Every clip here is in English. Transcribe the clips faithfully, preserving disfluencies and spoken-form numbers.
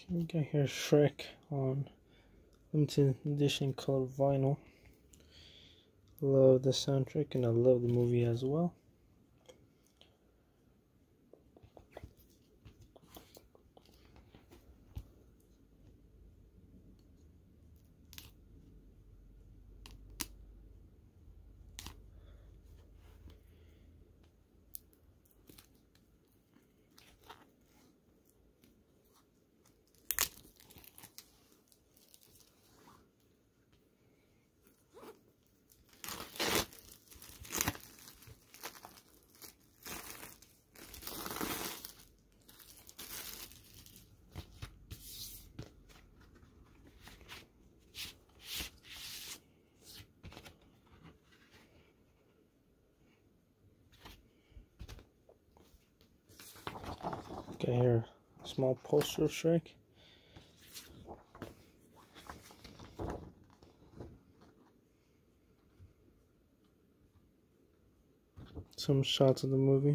We got here Shrek on limited edition color vinyl. Love the soundtrack and I love the movie as well. Got here a small poster of Shrek. Some shots of the movie.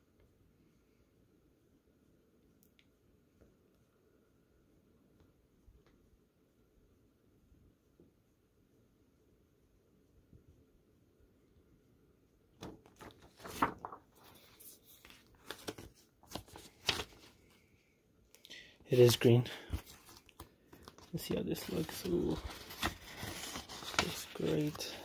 It is green. Let's see how this looks. Ooh, looks great.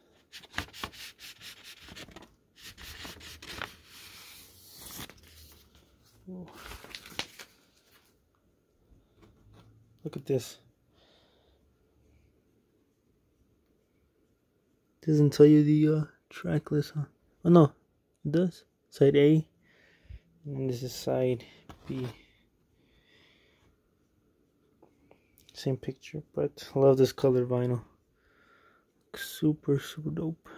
Ooh. Look at this. Doesn't tell you the uh, track list, huh? Oh no, it does. Side A, and this is side B. Same picture, but I love this color vinyl. Super, super dope.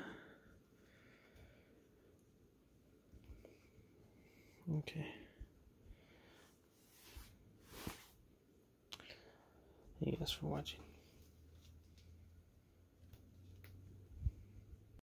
Okay. Thank you guys for watching.